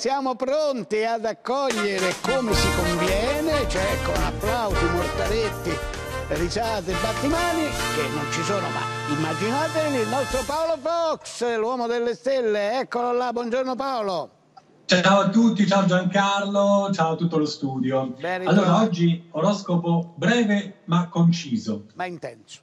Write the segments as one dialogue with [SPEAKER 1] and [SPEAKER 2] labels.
[SPEAKER 1] siamo pronti ad accogliere come si conviene, cioè con applausi, mortaretti, risate, battimani, che non ci sono, ma immaginate il nostro Paolo Fox, l'uomo delle stelle. Eccolo là, buongiorno Paolo.
[SPEAKER 2] Ciao a tutti, ciao Giancarlo, ciao a tutto lo studio. Allora, oggi oroscopo breve ma conciso.
[SPEAKER 1] Ma intenso.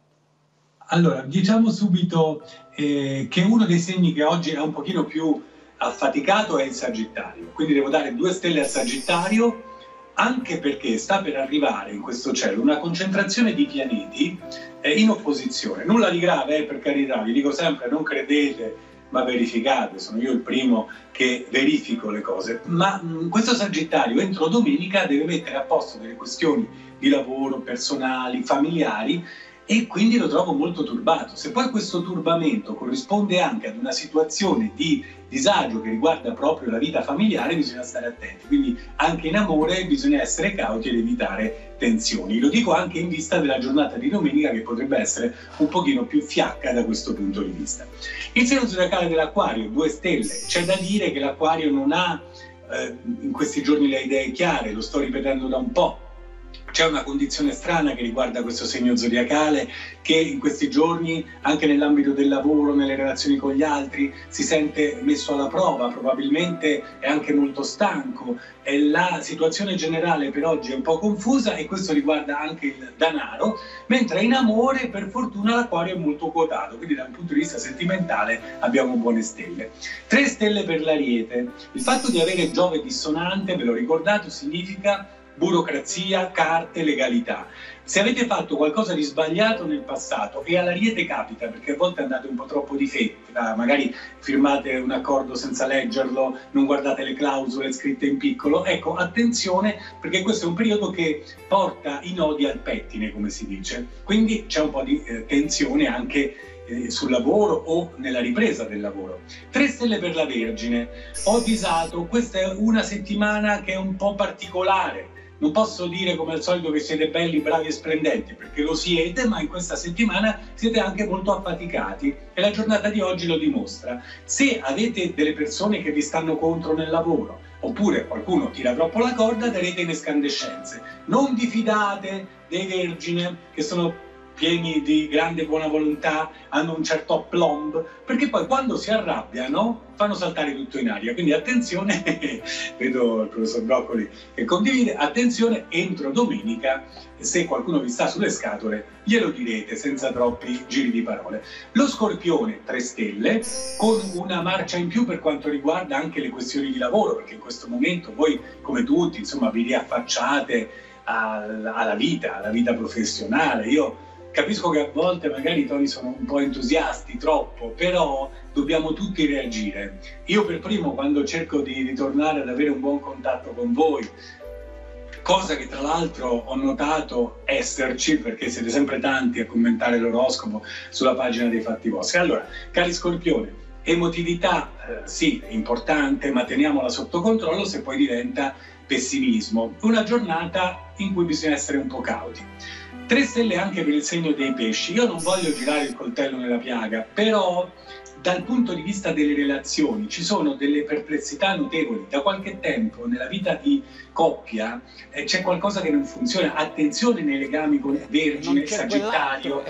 [SPEAKER 2] Allora, diciamo subito che uno dei segni che oggi è un pochino più affaticato è il Sagittario. Quindi devo dare 2 stelle al Sagittario, anche perché sta per arrivare in questo cielo una concentrazione di pianeti in opposizione. Nulla di grave, per carità, vi dico sempre, non credete, ma verificate, sono io il primo che verifico le cose, ma questo Sagittario entro domenica deve mettere a posto delle questioni di lavoro, personali, familiari, e quindi lo trovo molto turbato. Se poi questo turbamento corrisponde anche ad una situazione di disagio che riguarda proprio la vita familiare, bisogna stare attenti. Quindi anche in amore bisogna essere cauti ed evitare tensioni. Lo dico anche in vista della giornata di domenica, che potrebbe essere un pochino più fiacca da questo punto di vista. Il segno zodiacale dell'Acquario, 2 stelle. C'è da dire che l'Acquario non ha in questi giorni le idee chiare, lo sto ripetendo da un po'. C'è una condizione strana che riguarda questo segno zodiacale, che in questi giorni, anche nell'ambito del lavoro, nelle relazioni con gli altri, si sente messo alla prova, probabilmente è anche molto stanco. E la situazione generale per oggi è un po' confusa, e questo riguarda anche il denaro, mentre in amore per fortuna l'Acquario è molto quotato, quindi da un punto di vista sentimentale abbiamo buone stelle. 3 stelle per l'Ariete. Il fatto di avere Giove dissonante, ve l'ho ricordato, significa burocrazia, carte, legalità. Se avete fatto qualcosa di sbagliato nel passato, e all'Ariete capita, perché a volte andate un po' troppo di fretta, magari firmate un accordo senza leggerlo, non guardate le clausole scritte in piccolo, ecco, attenzione, perché questo è un periodo che porta i nodi al pettine, come si dice. Quindi c'è un po' di tensione anche sul lavoro o nella ripresa del lavoro. 3 stelle per la Vergine. Ho avvisato, questa è una settimana che è un po' particolare. Non posso dire come al solito che siete belli, bravi e splendenti, perché lo siete, ma in questa settimana siete anche molto affaticati, e la giornata di oggi lo dimostra. Se avete delle persone che vi stanno contro nel lavoro, oppure qualcuno tira troppo la corda, darete in escandescenze. Non vi fidate dei Vergine, che sono pieni di grande buona volontà, hanno un certo aplomb, perché poi quando si arrabbiano fanno saltare tutto in aria. Quindi attenzione, vedo il professor Broccoli che condivide, attenzione, entro domenica, se qualcuno vi sta sulle scatole, glielo direte senza troppi giri di parole. Lo Scorpione, 3 stelle, con una marcia in più per quanto riguarda anche le questioni di lavoro, perché in questo momento voi, come tutti, insomma, vi riaffacciate alla vita professionale. Io capisco che a volte magari i toni sono un po' entusiasti, troppo, però dobbiamo tutti reagire. Io per primo, quando cerco di ritornare ad avere un buon contatto con voi, cosa che tra l'altro ho notato esserci, perché siete sempre tanti a commentare l'oroscopo sulla pagina dei fatti vostri. Allora, cari Scorpione, emotività sì, importante, ma teniamola sotto controllo se poi diventa pessimismo. Una giornata in cui bisogna essere un po' cauti. 3 stelle anche per il segno dei Pesci. Io non voglio girare il coltello nella piaga, però dal punto di vista delle relazioni ci sono delle perplessità notevoli. Da qualche tempo nella vita di coppia c'è qualcosa che non funziona. Attenzione nei legami con Vergine, Sagittario.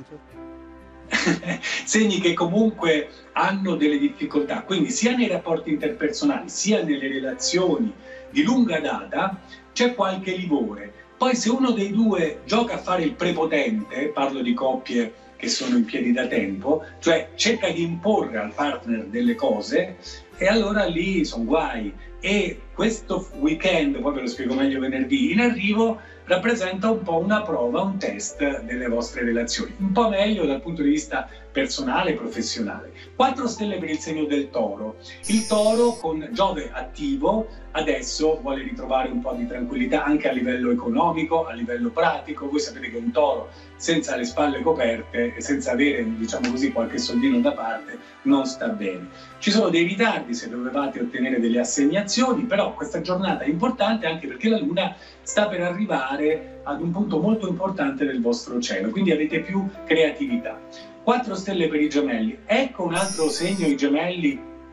[SPEAKER 2] Segni che comunque hanno delle difficoltà, quindi sia nei rapporti interpersonali sia nelle relazioni di lunga data c'è qualche livore. Poi se uno dei due gioca a fare il prepotente, parlo di coppie che sono in piedi da tempo, cioè cerca di imporre al partner delle cose, e allora lì sono guai. E questo weekend, poi ve lo spiego meglio venerdì, in arrivo, rappresenta un po' una prova, un test delle vostre relazioni, un po' meglio dal punto di vista personale e professionale. 4 stelle per il segno del Toro. Il Toro, con Giove attivo, adesso vuole ritrovare un po' di tranquillità anche a livello economico, a livello pratico. Voi sapete che un Toro senza le spalle coperte e senza avere, diciamo così, qualche soldino da parte non sta bene. Ci sono dei ritardi se dovevate ottenere delle assegnazioni, però questa giornata è importante anche perché la Luna sta per arrivare ad un punto molto importante del vostro cielo, quindi avete più creatività. 4 stelle per i Gemelli. Ecco un altro segno, i Gemelli,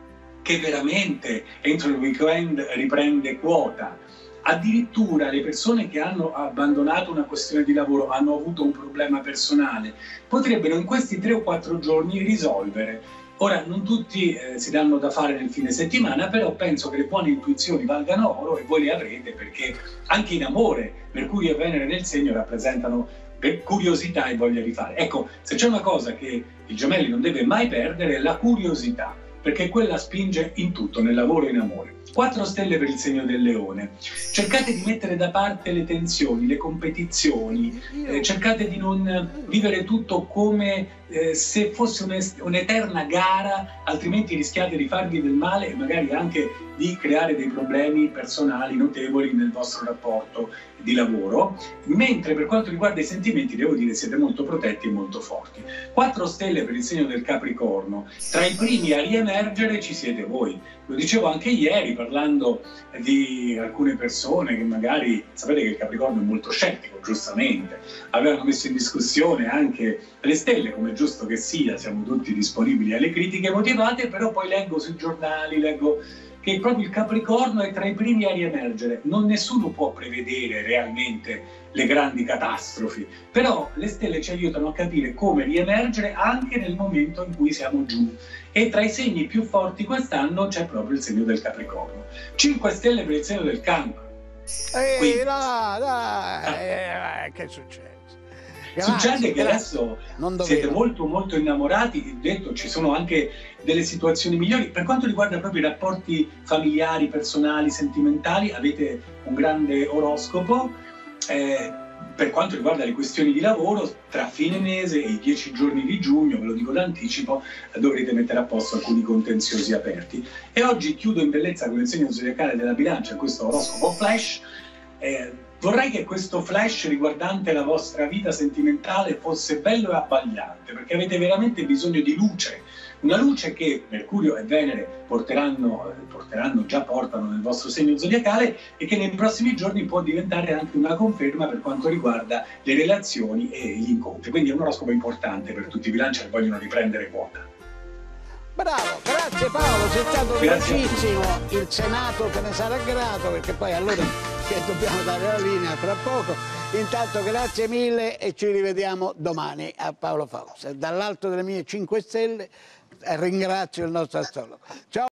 [SPEAKER 2] che veramente entro il weekend riprende quota. Addirittura le persone che hanno abbandonato una questione di lavoro, hanno avuto un problema personale, potrebbero in questi 3 o 4 giorni risolvere. Ora, non tutti si danno da fare nel fine settimana, però penso che le buone intuizioni valgano oro e voi le avrete, perché anche in amore Mercurio e Venere nel segno rappresentano curiosità e voglia di fare. Ecco, se c'è una cosa che il Gemelli non deve mai perdere è la curiosità, perché quella spinge in tutto, nel lavoro e in amore. 4 stelle per il segno del Leone. Cercate di mettere da parte le tensioni, le competizioni, cercate di non vivere tutto come se fosse un'eterna gara, altrimenti rischiate di farvi del male e magari anche di creare dei problemi personali notevoli nel vostro rapporto di lavoro, mentre per quanto riguarda i sentimenti devo dire siete molto protetti e molto forti. 4 stelle per il segno del Capricorno. Tra i primi a riemergere ci siete voi. Lo dicevo anche ieri parlando di alcune persone che magari, sapete che il Capricorno è molto scettico, giustamente, avevano messo in discussione anche le stelle, come è giusto che sia, siamo tutti disponibili alle critiche motivate, però poi leggo sui giornali, leggo che proprio il Capricorno è tra i primi a riemergere. Nessuno può prevedere realmente le grandi catastrofi, però le stelle ci aiutano a capire come riemergere anche nel momento in cui siamo giù. E tra i segni più forti quest'anno c'è proprio il segno del Capricorno. 5 stelle per il segno del Cancro.
[SPEAKER 1] Quindi, dai, che è successo?
[SPEAKER 2] Succede che adesso siete molto innamorati, detto ci sono anche delle situazioni migliori. Per quanto riguarda proprio i rapporti familiari, personali, sentimentali, avete un grande oroscopo. Per quanto riguarda le questioni di lavoro, tra fine mese e i 10 giorni di giugno, ve lo dico d'anticipo, dovrete mettere a posto alcuni contenziosi aperti. E oggi chiudo in bellezza con il segno zodiacale della Bilancia, questo oroscopo flash. Vorrei che questo flash riguardante la vostra vita sentimentale fosse bello e abbagliante, perché avete veramente bisogno di luce, una luce che Mercurio e Venere già portano nel vostro segno zodiacale e che nei prossimi giorni può diventare anche una conferma per quanto riguarda le relazioni e gli incontri. Quindi è un oroscopo importante per tutti i bilanci che vogliono riprendere quota.
[SPEAKER 1] Bravo, grazie Paolo, sei stato velocissimo, il Senato te ne sarà grato perché poi allora che dobbiamo dare la linea tra poco. Intanto grazie mille e ci rivediamo domani a Paolo Faust. Dall'alto delle mie 5 stelle ringrazio il nostro astrologo. Ciao.